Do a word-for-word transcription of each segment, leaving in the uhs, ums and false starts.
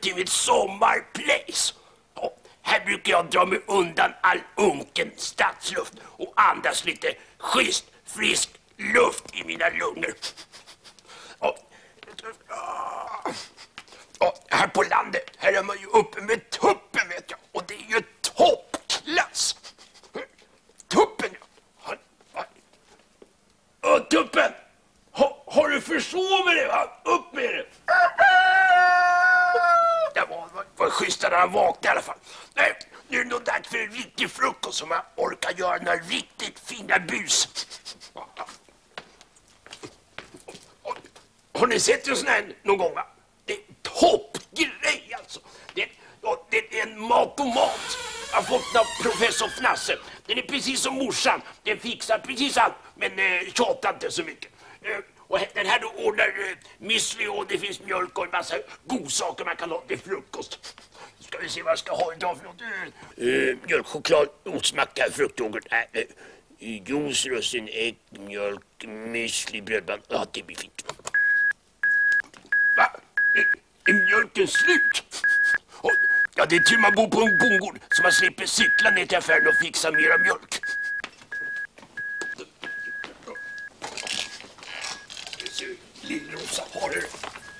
till mitt sommarplace. Och här brukar jag dra mig undan all unken stadsluft och andas lite schysst, frisk luft i mina lungor. Och, och här på landet, här är man ju uppe med tuppen, vet jag. Och det är ju toppklass. Tuppen, ja. Och tuppen, ha, har du försovit dig, va? Upp med det. Det var, var, var schysst när han vaknade i alla fall. Nej, nu är det nog dags för en riktig frukost som jag orkar göra några riktigt fina bus. Har ni sett en sån här någon gång, va? Det är toppgrej alltså. Det är, ja, det är en matomat. Jag har fått av professor Fnasse. Den är precis som morsan. Den fixar precis allt, men eh, tjatar inte så mycket. Eh, och den här då ordnar eh, müsli och det finns mjölk och en massa godsaker man kan ha till frukost. Ska vi se vad jag ska ha idag för något. Eh, mjölk, choklad, ostmacka, fruktyoghurt. Äh, eh, juice, russin, ägg, mjölk, müsli, brödband. Ja, det blir fint. Va? Är, är mjölken slut? Och, ja, det är tur man bor på en bondgård så man slipper cykla ner till affären och fixa mera mjölk. Lill-Rosa har det.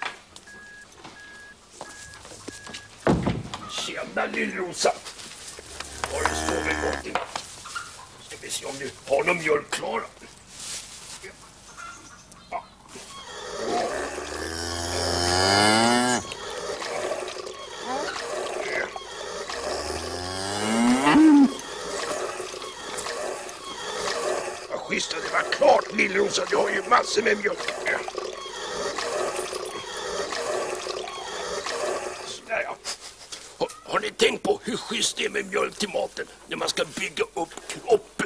Tjena Lill-Rosa. Har du sovit gott i natt? Ska vi se om du har någon mjölk klar. Ja. Vad schysst att det var klart, Lill-Rosa. Du har ju massor med mjölk. Sådär, ja. Har, har ni tänkt på hur schysst det är med mjölk till maten när man ska bygga upp kroppen?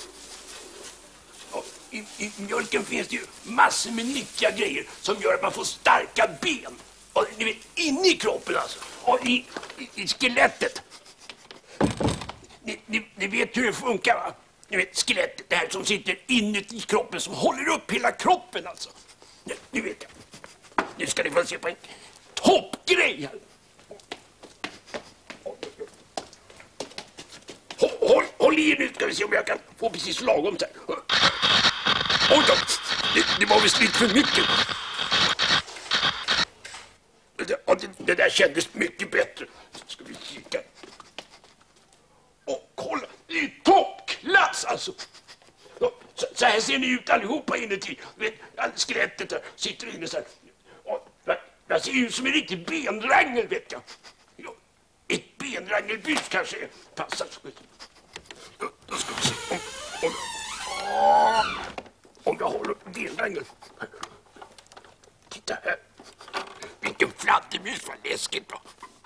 Ja, i, I mjölken finns det ju massor med nyttiga grejer som gör att man får starka ben. Och ni vet, inne i kroppen alltså. Och i, i, i skelettet. Ni, ni, ni vet hur det funkar, va? Ni vet, skelettet, det här som sitter inuti kroppen som håller upp hela kroppen alltså. Nu, nu vet jag. Nu ska ni få se på en toppgrej här. Håll, håll, håll i nu ska vi se om jag kan få precis lagom så här. Oj då, det, det var visst lite för mycket. Det, det, det där kändes mycket bättre. Ska vi kika. Och kolla, det är toppklass alltså. Så, så här ser ni ut allihopa inuti. Vet, skelettet där sitter inne så här. Och, det ser ut som en riktig benrangel, vet jag. Ja, ett benrangelbus kanske passar. Då ska vi se om, om, om, om jag har en benrangel. Titta här. Vilken fladdermus, vad läskigt då.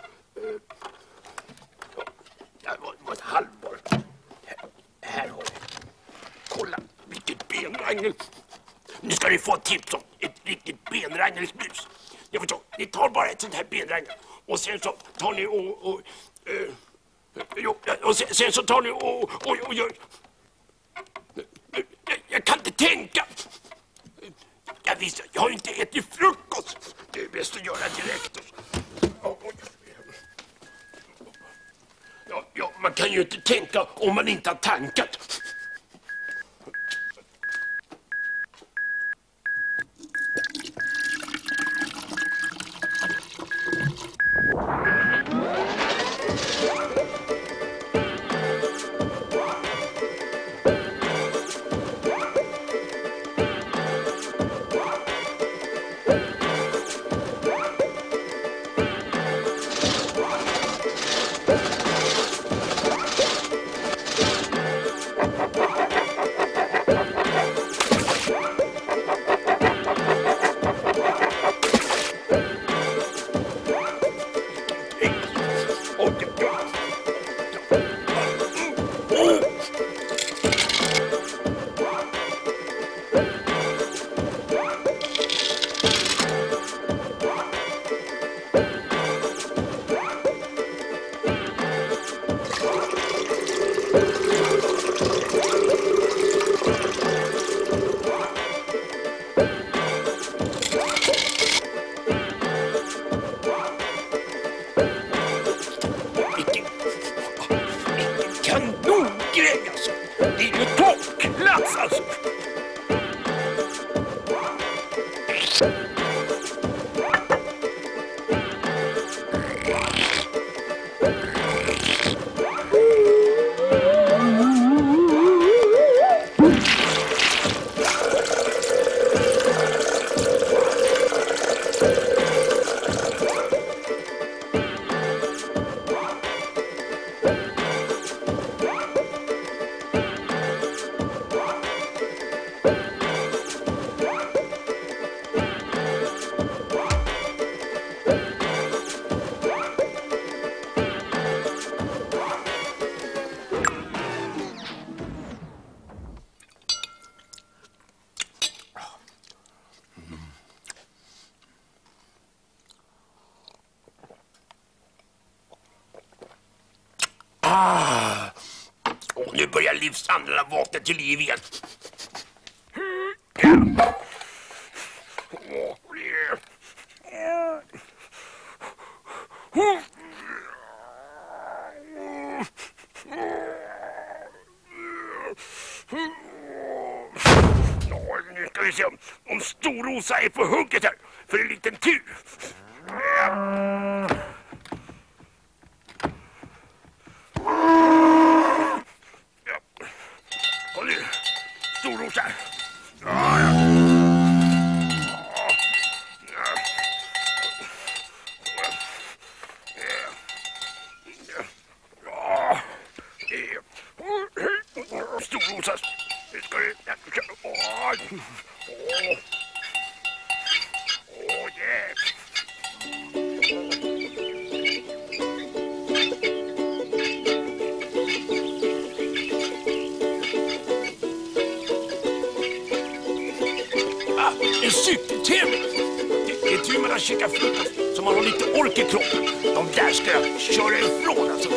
Det var, var ett halvår. Här, här har vi. Kolla, vilket benrangel. Nu ska ni få ett tips om ett riktigt benrangelsbus. Jag förstår, ni tar bara ett sånt här benrangel. Och sen så tar ni och... och eh, jo, och sen, sen så tar ni och, och, och gör... Jag, jag kan inte tänka. Jag visste, jag har inte ätit frukost. Det är bäst att göra direkt. Ja, ja, man kan ju inte tänka om man inte har tankat. Ah. Och nu börjar livsandarna vakna till liv igen. Ja. Nu ska vi se om, om Storrosa är på hugget här för en liten tur. Ja. Kom nu, Storrosa. Ja, ja. Storrosas. Nu ska du... Åh, åh, åh, yeah. Ah, en cykeltävling. Det är tur man har käkat frukost så man har lite ork i kroppen. De där ska jag köra ifrån alltså.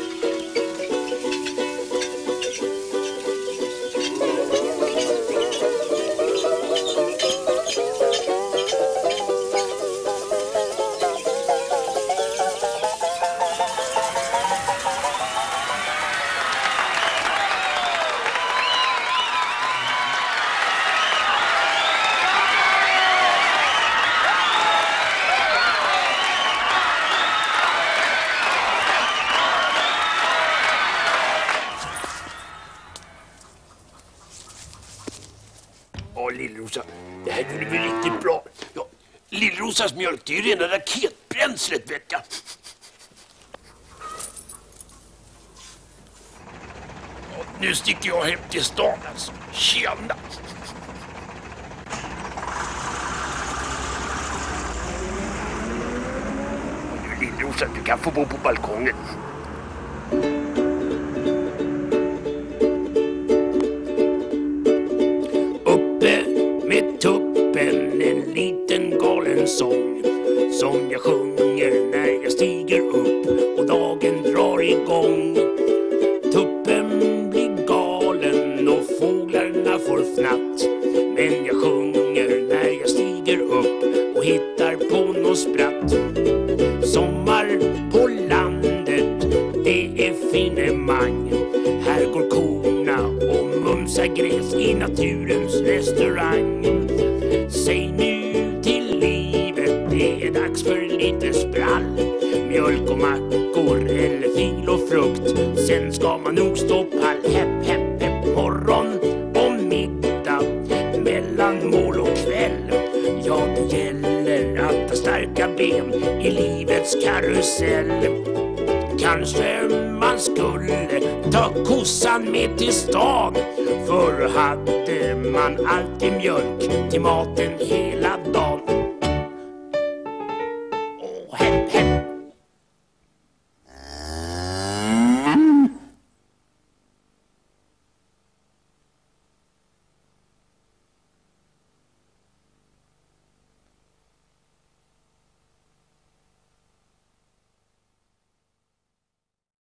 Åh, Lillrosa, det här kunde bli riktigt bra. Ja, Lillrosas mjölk, det är ju rena raketbränslet, vet jag. Och nu sticker jag hem till stan, alltså. Tjena! Och nu, Lillrosa, du kan få bo på balkongen. En liten galen sång som jag sjunger när jag stiger upp och dagen drar igång. Tuppen blir galen och fåglarna får fnatt, men jag sjunger när jag stiger upp och hittar på något spratt. Sommar på landet, det är finemang. Här går korna och mumsar gräs i naturens restaurang. Säg nu till livet, det är dags för lite sprall. Mjölk och mackor eller fil och frukt, sen ska man nog stå pall. Hepp, hepp, hepp, morgon och middag, mellan mål och kväll. Ja, det gäller att ha starka ben i livets karusell. Kanske man skulle ta kossan med till stan, för hade man alltid mjölk till maten hela dagen.